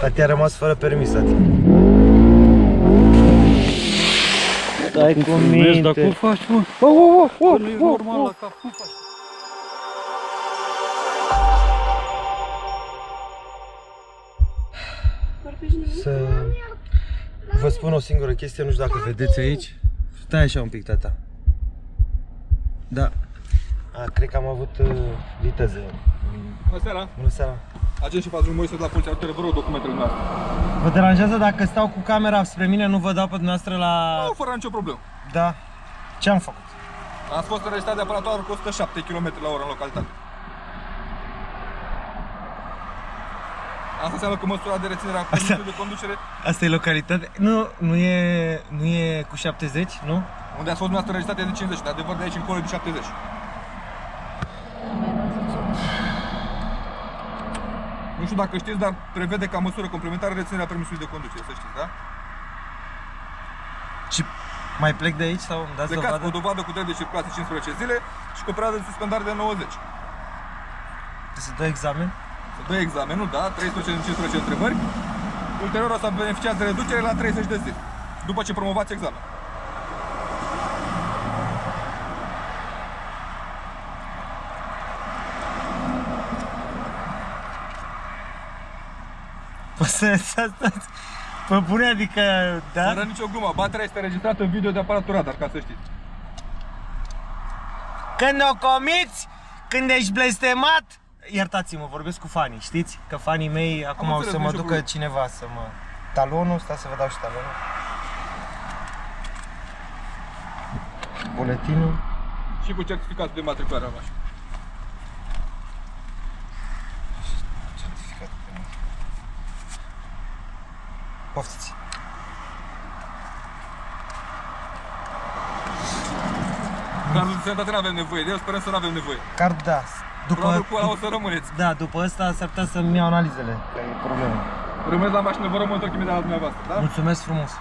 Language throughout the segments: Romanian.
Tati a rămas fără permis, tati. Stai cu minte. Dar cum faci, mă? Nu e normal la cap, cum faci? Să vă spun o singură chestie, nu știu dacă vedeți aici. Stai așa un pic, tata. Da. Cred că am avut viteză. Bună seara! Bună seara! Agent și patru Moise de la Poliția Rutieră, vă rog documentele noastre. Vă deranjează dacă stau cu camera spre mine, nu vă dau pe dumneavoastră la... Nu, fără nicio problemă. Da. Ce am făcut? Am fost înregistrat de aparatură cu 107 km/h în localitate. Asta înseamnă că măsura de reținere a permisului de conducere... Asta e localitate? Nu e cu 70, nu? Unde ați fost dumneavoastră înregistrat e de 50, de adevăr de aici încolo e de 70. Nu știu dacă știți, dar prevede ca măsură complementară reținerea permisului de conducere, să știți, da? Și mai plec de aici sau îmi dați Plecați dovadă? cu o dovadă cu drept de circulație 15 zile și cu o perioadă de suspendare de 90. Trebuie să dau examen? Să dă examenul, da, 13 din 15 întrebări. Ulterior o să beneficiați de reducere la 30 de zile, după ce promovați examen. Stați, pe bune, adică, da? Fără nicio glumă, baterea este înregistrată în video de aparatul radar, ca să știți. Când o comiți, când ești blestemat, iertați-mă, vorbesc cu fanii, știți? Că fanii mei acum o să mă ducă cineva să mă... Talonul, stați să vă dau și talonul. Buletinul. Și cu certificatul de matriculare a mașinii. Poftiți. Cardul de sănătate nu avem nevoie de el, sperăm să nu avem nevoie. Card, da. Probabil cu ăla o să rămâneți. Da, după ăsta s-ar putea să-mi iau analizele, că e problemă. Rămâneți la mașină, vă rămân întorc imediat la dumneavoastră, da? Mulțumesc frumos.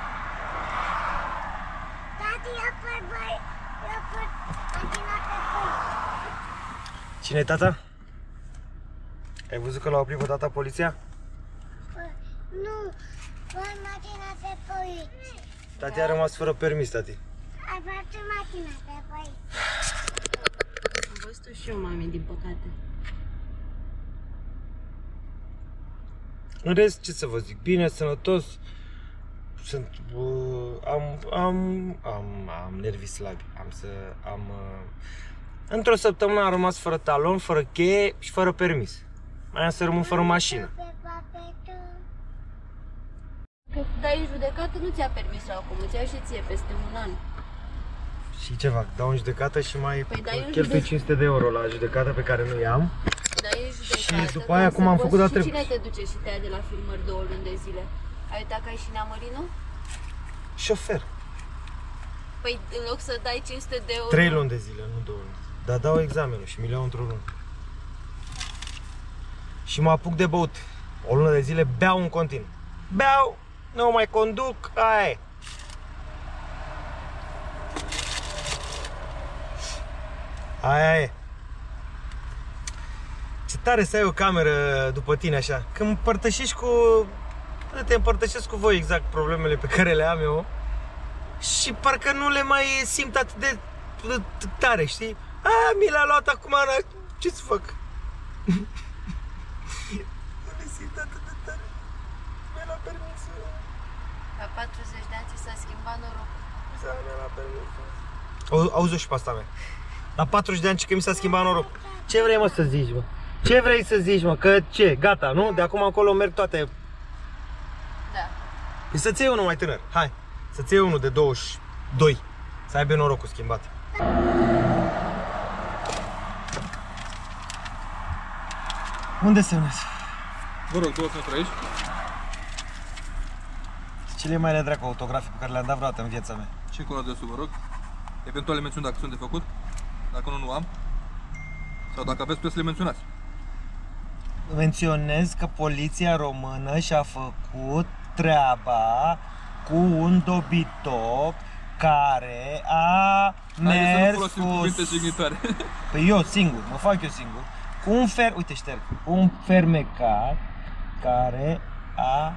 Cine-i tata? Ai văzut că l-a oprit vreodată poliția? Nu, voi mașina pe poliție. Tati a rămas fără permis, tati. Ai face mașina pe poliție. Am văzut-o și eu, mami, din păcate. În rest, ce să vă zic, bine, sănătos. Sunt, am nervii slabi. Într-o săptămână am rămas fără talon, fără cheie și fără permis. Mai am să rămân fără mașină. Că dai în judecată, nu ți-a permis-o acum, îți iau și ție peste un an. Și ce fac? Dau în judecată și mai Păi cheltui 500 de euro la judecată pe care nu i-am. Dai în judecată. Și după aia, cum am făcut, a Și trebuit. cine te duce și te ia de la filmări 2 luni de zile? Ai uitat că ai și neamărit-o? Șofer. Păi în loc să dai 500 de euro... 3 luni de zile, nu 2 luni. Dar dau examenul și mi le iau într-o lună. Și mă apuc de băut. O lună de zile beau în continuu. Beau, nu mai conduc, aia e. Aia e. Ce tare să ai o cameră după tine așa. Când împărtășești cu... Te împărtășesc cu voi exact problemele pe care le am eu. Și parcă nu le mai simt atât de tare, știi? Mi l-a luat acum, ce să fac? Nu le simt atât de tare. Mi l-a permis. La 40 de ani ți s-a schimbat norocul. Mi-a permis. Auzi-o și pe asta mea. La 40 de ani că mi s-a schimbat norocul. Ce vrei, mă, să zici, mă? Ce vrei să zici, mă? Că ce? Gata, nu? De acum încolo merg toate. Da. Păi să-ți iei unul mai tânăr. Hai. Să-ți iei unul de 22. Să aibă norocul schimbat. Unde semnezi? Vă rog, 2 semnături aici. Cele mai le dracu autografii pe care le-am dat vreodată în viața mea. Și cu adresul, vă rog. Eventuale mențiuni dacă sunt de făcut. Dacă nu am. Sau dacă aveți, puteți să le menționați. Menționez că poliția română și-a făcut treaba cu un dobitoc care a mers cu cuvinte jignitoare. Păi eu singur, mă fac eu singur. Cu un uite șterg, un fermecar care a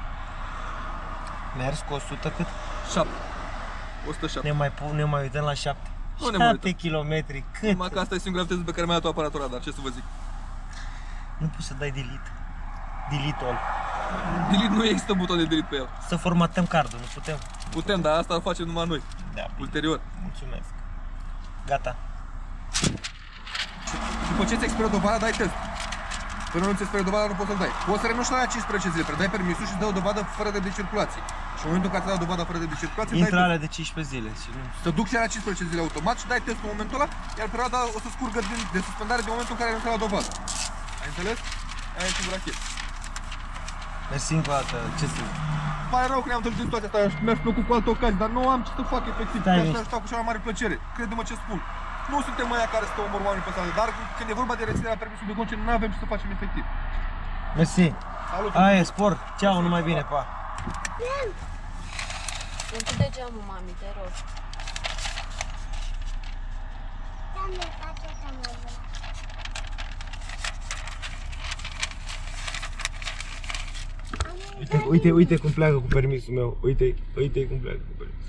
mers cu 100 cât? 7. 107. Ne mai uităm la 7. Nu ne mai 7 km, cât? Numai că asta e singura viteză pe care mi-a dat aparatura, dar ce să vă zic. Nu poți să dai delete. Delete all. Delete nu există buton de delete pe el. Să formatăm cardul, nu putem? Putem, dar asta îl facem numai noi. Da, bine. Ulterior. Mulțumesc. Gata. După ce ți expiră dovada, dai test. Până nu ți expiră dovada, nu poți să-l dai. Poți să renunți la 15 zile, predai permisul și îți dă o dovadă fără de circulație. Și în momentul în care ți-a dat dovada fără de circulație, intrarea de 15 zile. Și nu... Te duci la 15 zile automat și dai testul în momentul ăla, iar perioada o să scurgă de suspendare din momentul în care renunți la dovadă. Ai înțeles? Aia e singura chestie. Mersi încă o dată, ce să zic? Pare rău că ne-am întâlnit în situația asta, mi-aș plăcut cu alte ocazii, dar nu am ce să fac efectiv. Mi-aș stau cu cea mai mare plăcere. Crede-mă ce spun. Nu suntem ăia care să omor oamenii pe stradă, dar când e vorba de reținerea permisului de conducere, nu avem ce să facem efectiv. Mersi. Salut. Aia, spor. Ceau, numai bine, pa. Închide geamul, mami, te rog. Doamne, face să mă văd. Uite cum pleacă cu permisul meu. Uite cum pleacă cu permisul.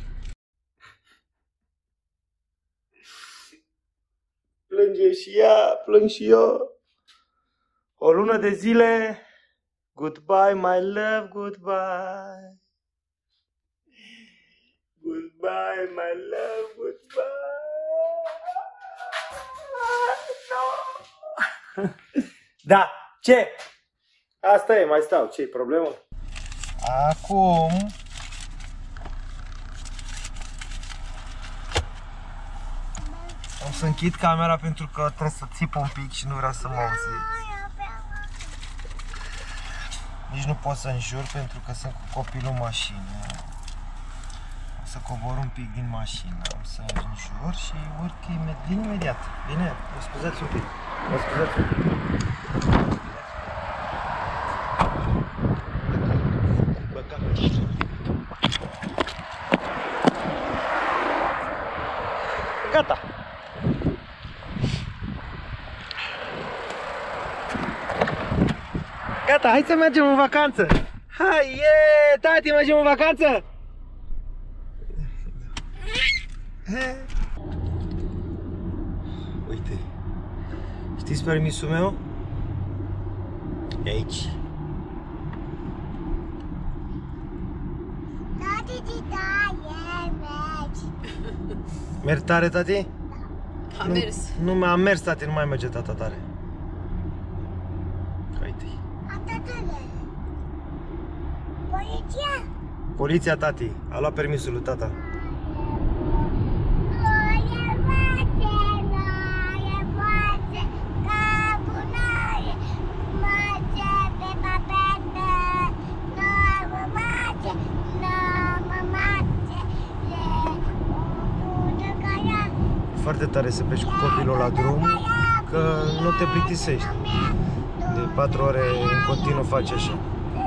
Plânge și ea, plâng și eu. O lună de zile. Goodbye, my love, goodbye. Goodbye, my love, goodbye. No. Da, ce? Asta e, mai stau. Ce-i problemă? Acum... O să închid camera pentru că trebuie să țip un pic și nu vreau să mă auziți. Nici nu pot să înjur pentru că sunt cu copilul în mașină. O să cobor un pic din mașină, o să înjur și urc imediat. Bine? Mă scuzați un pic. Mă scuzați un pic. Gata! Gata, hai să mergem în vacanță! Hai, yeah! Tati, mergem în vacanță? Uite, știți permisul meu? E aici. Tati, mergi. Mergi tare, tati? A mers. Nu, am mers, tati, nu mai merge tata tare. Uite-i. Atatule. Poliția? Poliția, tati, a luat permisul lui tata. Foarte tare să pleci cu copilul la drum, că nu te plictisești. De 4 ore în continuu faci așa.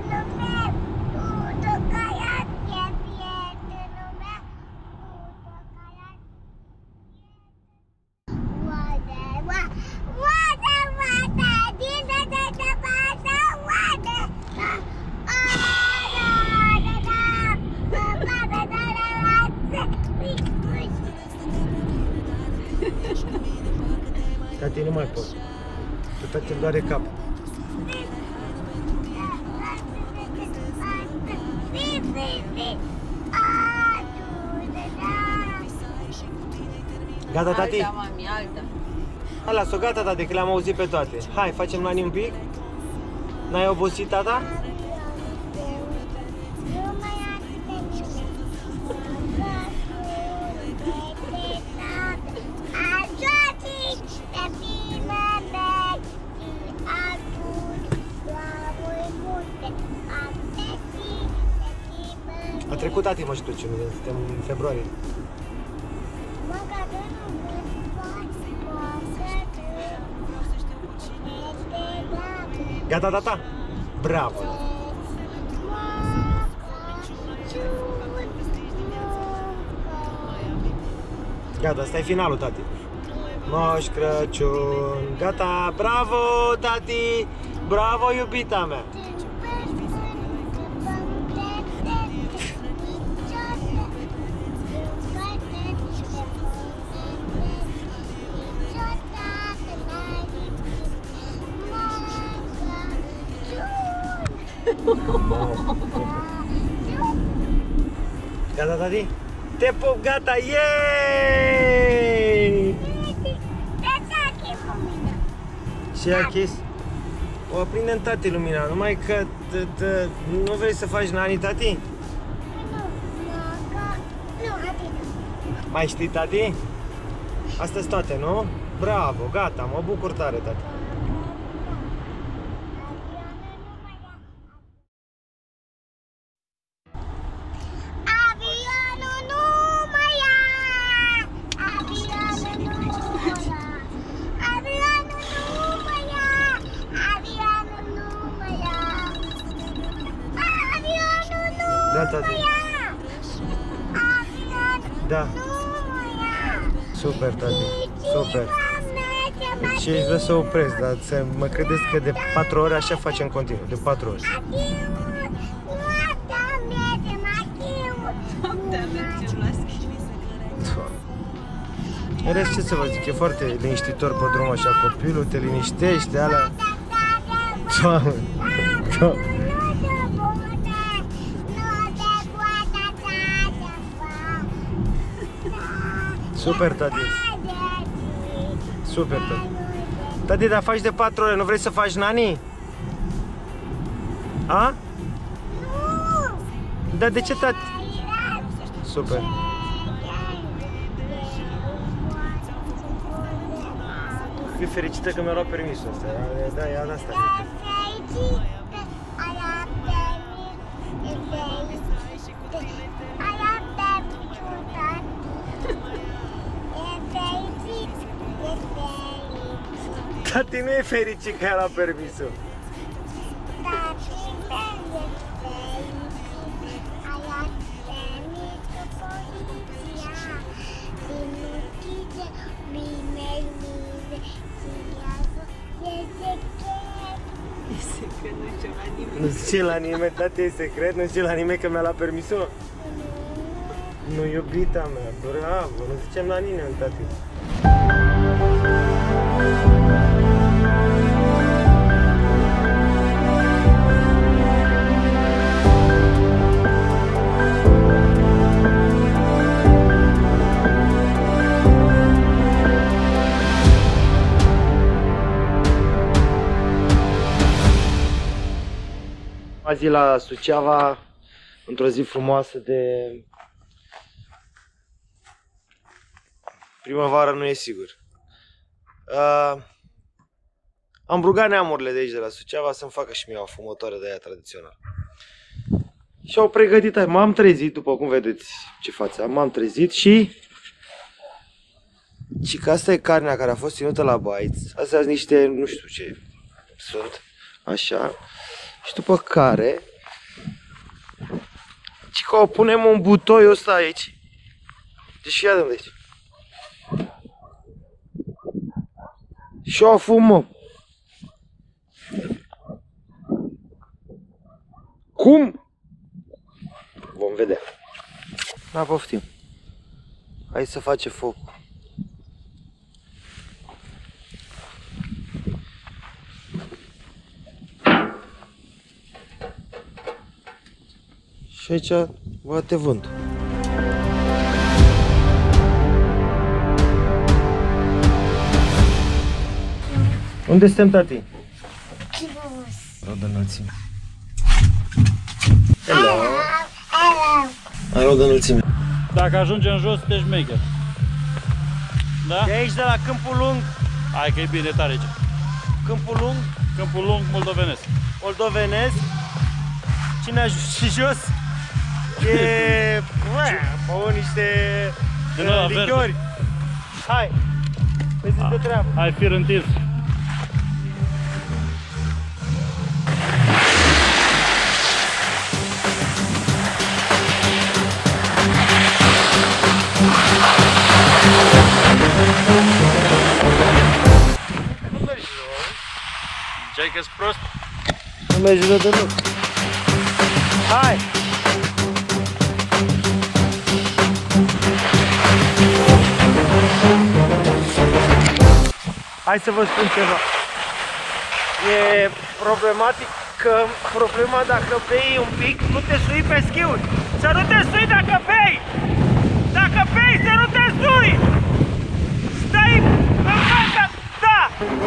Tati, nu mai pot. Că tati îmi doare cap. Gata, tati? Alta, mami, alta. Hai, las-o, gata, tati, că le-am auzit pe toate. Hai, facem la un pic? N-ai obosit, tata? A trecut, tati, mă, și tu, suntem în februarie. Gata, tata? Bravo! Gata, asta e finalul, tati. Moș Crăciun! Gata, bravo, tati! Bravo, iubita mea! Gata, tati? Te pup, gata, yeeeey! Și achis? O aprindem, tati, lumina, numai că nu vrei să faci nani, tati? Mai știi, tati? Astea sunt toate, nu? Bravo, gata, mă bucur tare, tati. Da, tati. Da. Super, tati. Super. Și îți vreau să opresc, dar mă credeți că de 4 ore așa facem în continuu, de 4 ore. În rest, ce să vă zic, e foarte liniștitor pe drum așa, copilul te liniștește, alea... Doamne, Doamne. Super, tati. Super, tati. Tati, dar faci de 4 ore, nu vrei să faci nani? A? Dar de ce, tati? Super. Fii fericită că mi-a luat permisul ăsta. Da, ia la asta. Tati nu e fericit că a permisul. Nu zice la nimeni, tati, e secret? Nu zice la nimeni că mi-a luat permisul? Nu, iubita mea, bravo, nu zicem la nimeni, tati. A zi la Suceava, într-o zi frumoasă de primăvară, nu e sigur. Am rugat neamurile de aici, de la Suceava, să-mi facă și mie o fumătoare de aia tradițională. Și au pregătit, m-am trezit, după cum vedeți ce față am, m-am trezit și că asta e carnea care a fost ținută la baiți. Astea sunt niște, nu știu ce sunt, așa. Și după care, și că o punem un butoiul ăsta aici. Deci ia de unde aici. Și o fumăm. Cum? Vom vedea. Da, poftim. Hai să face foc. Și aici bate vântul. Unde suntem, tati? Rog de înălțime. Hello. Ai rog de înălțime. Dacă ajungem jos, te șmecher. Da? De aici, de la Câmpul Lung. Hai că e bine tare aici. Câmpul Lung. Câmpul Lung, moldovenesc. Moldovenesc. Cine a ajuns și jos? E... Bă, niște lichiori. Hai, vezi de treabă. Hai, fir întins. Nu mergi rău. Ziceai că-s prost? Nu mergi rău deloc. Hai! Hai să vă spun ceva. E problematic că problema dacă bei un pic, nu te sui pe schiuri. Să nu te sui dacă bei! Dacă bei, să nu te sui! Stai în fața ta!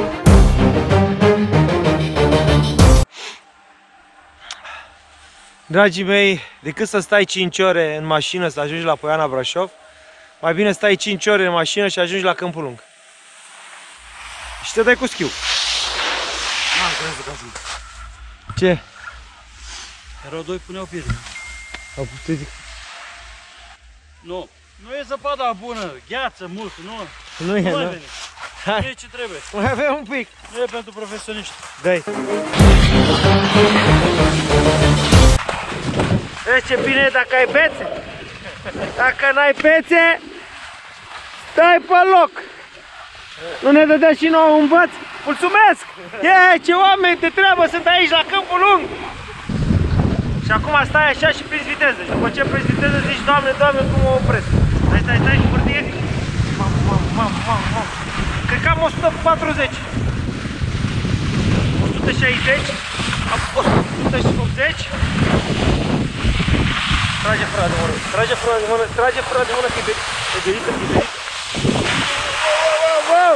Dragii mei, decât să stai 5 ore în mașină să ajungi la Poiana Brașov, mai bine stai 5 ore în mașină și ajungi la Câmpul Lung. Și te dai cu schiul. Ce? Erau doi, puneau piedică. Au putut. Nu. Nu e zăpada bună, gheață mult, nu. Nu e, Nu nu? mai veni. Nu e ce trebuie. Mai avem un pic. Nu e pentru profesioniști. Dai. Vezi ce bine e dacă ai bețe? Dacă n-ai bețe, stai pe loc. Nu ne dădea și nouă un băț? Mulțumesc! Ce oameni de treabă sunt aici la Câmpul Lung! Și acum stai așa și prinzi viteză. Și după ce prinzi viteză zici, Doamne, Doamne, cum mă opresc? Stai, cu hârtie. Mamă. Cred că am 140. 160. 180. Trage frâna de mână. Trage frâna de mână, că e berită. Wow!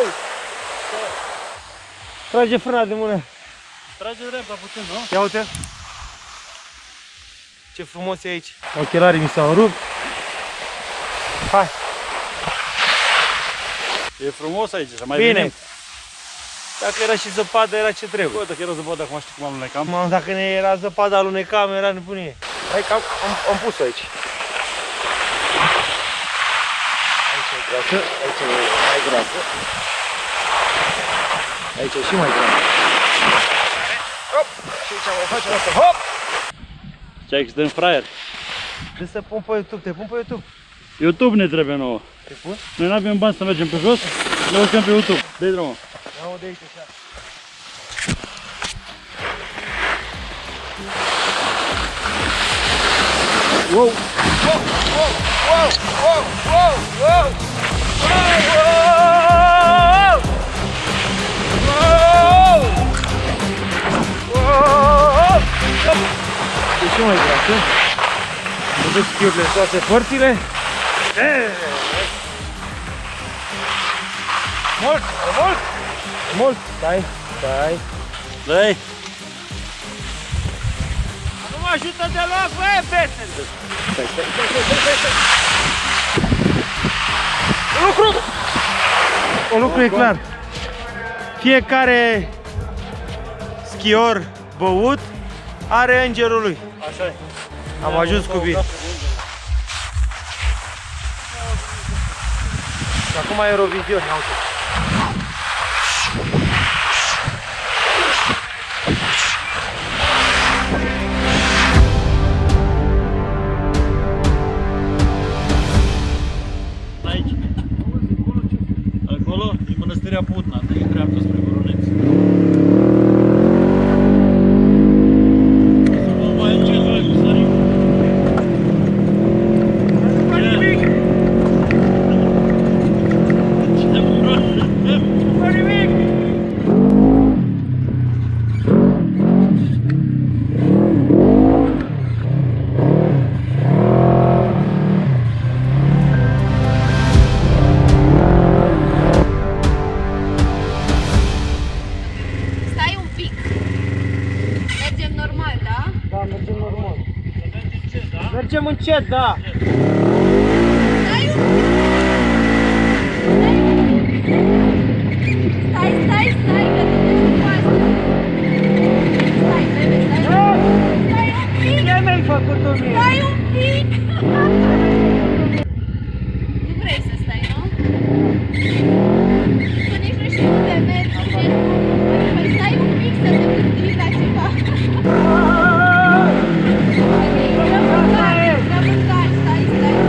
Trage frâna de mână. Trage dreapta puțin, nu? Ia uite. Ce frumos e aici. Ochelarii mi s-au rupt. Hai. E frumos aici, să mai Bine. venim. Dacă era și zăpadă, era ce trebuie. Bă, dacă era zăpadă, acum știi cum alunecam. Mamă, dacă ne era zăpadă, alunecam, era nebunie. Hai că am pus-o aici. Aici e grasă, aici e mai grasă. Aici e și mai grasă. Hop! Și aici mai facem asta. Hop! Ce-ai că suntem fraier. Trebuie să pun pe YouTube, te pun pe YouTube. YouTube ne trebuie nouă. Te pun? Noi n-avem bani să mergem pe jos, ne urcăm pe YouTube. Dă-i drumul. Ia-o de aici așa. Wow! E și mai grasă. Vedeți schiurile în toate părțile. Mult! Stai. Dă-i! Nu mă ajută deloc, băi, besele! Un lucru e clar. Fiecare schior băut are îngerul lui. Așa e. Am ajuns cu bine. Și acum Eurovision, ia uite. Aici. Acolo e Mănăstirea Putna, de dreapta spre Voroneț. Mai încet, hai cu sărim. Stai un pic. Mergem normal, da? Da, mergem normal. Mergem încet, da. Stai un pic. Stai, că te duci cu asta. Stai, bebe, stai un pic. Ce mi-ai făcut-o mie? Stai un pic. Nu vrei să stai, nu? Că nici nu știu unde mergi. Păi stai un pic să te gândi la ceva. Dăm în car, stai.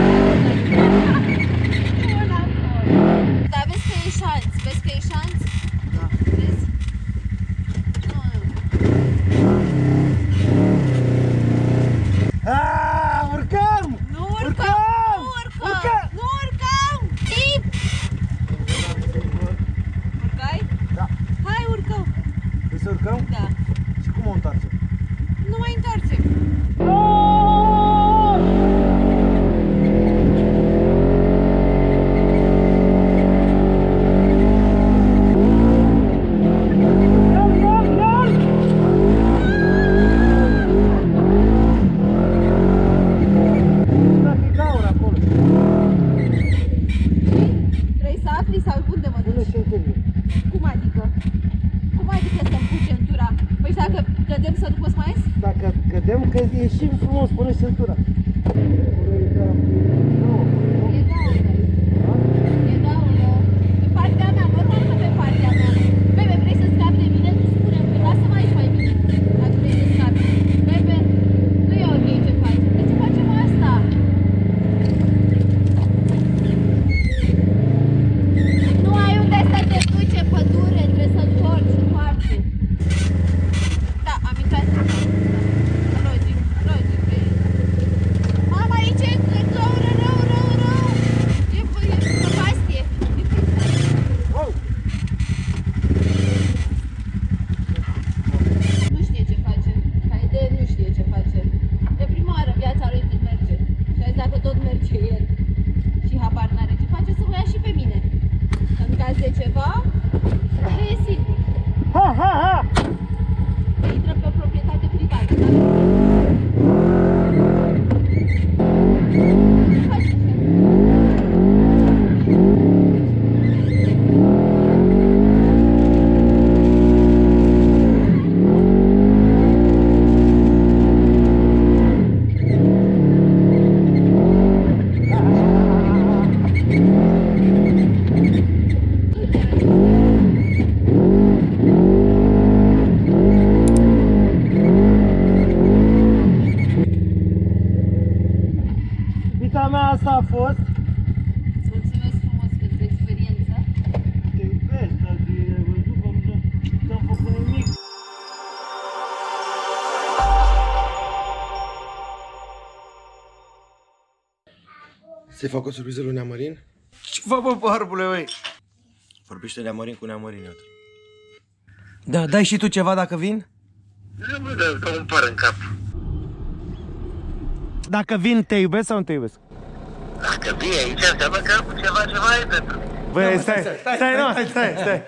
Dacă cădem să nu poți mai ies? Dacă cădem, că ieșim frumos, pune centura. E daună. Pe partea mea, normal că pe partea mea. Bebe, vrei să scapi de mine? Nu spune-mi că lasă-mă aici mai bine. Dacă vrei să scapi. Bebe, nu e ok ce facem. De ce facem asta? Nu ai unde să te duci în pădure, trebuie să întorci întoarce. Da, am intrat în logic, vrei. Mama, aici e rău. E prăpastie. Nu știe ce face. Ca idee nu știe ce face. E prima oară în viața lui când merge. Și azi dacă tot merge el și habar n-are ce face, să mă ia și pe mine. În caz de ceva, el e sigur. Intră pe proprietate privată. Ce faci așa? Iubita mea, asta a fost. Îți mulțumesc frumos pentru experiență. Te iubesc, dar ai văzut că nu ți-am făcut nimic. Să-i fac o surpriză lui Neamărin? Ce fac, bă, barbule, băi? Vorbește Neamărin cu Neamărin, iată. Da, dai și tu ceva dacă vin? Nu mă dă, că îmi par în cap. Dacă vin, te iubesc sau nu te iubesc? Dacă vii aici, înseamnă că ceva e pentru mine. Băi, stai,